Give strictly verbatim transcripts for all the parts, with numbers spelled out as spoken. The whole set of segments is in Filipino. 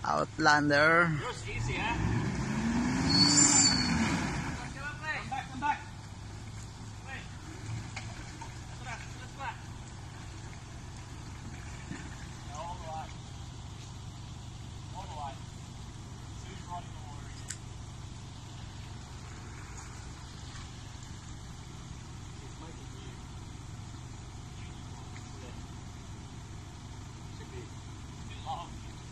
Outlander. Yours easy, huh? Come back, come back. Wait. Atras, atras pa. All the way. All the way. Who's riding the water again? It's making you. Yeah. Should be a bit long.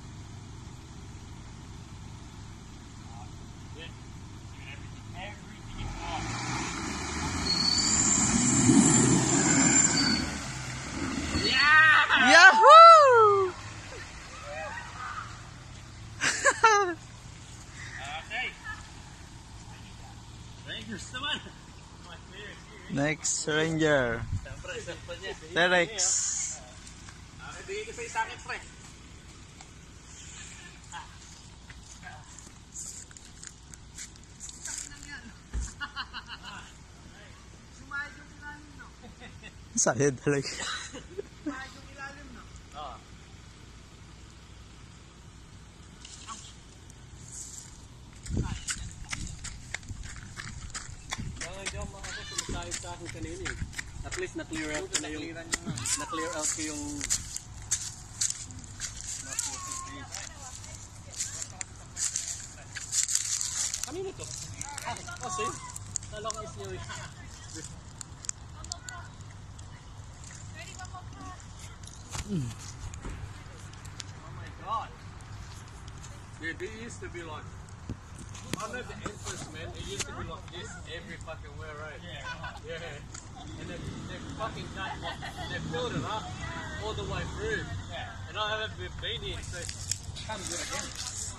Yeah. Doing everything, everything you want. Yeah! Yahoo! Okay. Rangers naman. Next Ranger. Siyempre, siyempre niya. T-Rex. Okay, bigay ko sa isa akin, pre. Sayad talaga. Oo. Mga jam, mga ako, sumasayad sa akin kanina eh. At least na-clear out ko na yung... Na-clear out ko yung... Kanino to? Ah, oh, same. Nalo ka is new eh. Mm. Oh my god. Yeah, they used to be like, under the entrance, man, it used to be like this every fucking way, right? Yeah. Yeah. And they, they fucking done, they filled it up all the way through. And I haven't been here, so come do it again.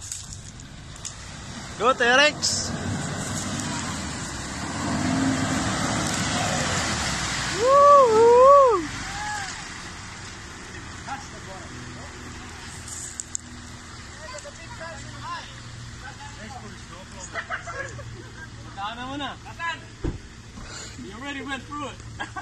Go T-Rex! Woo! You already went through it.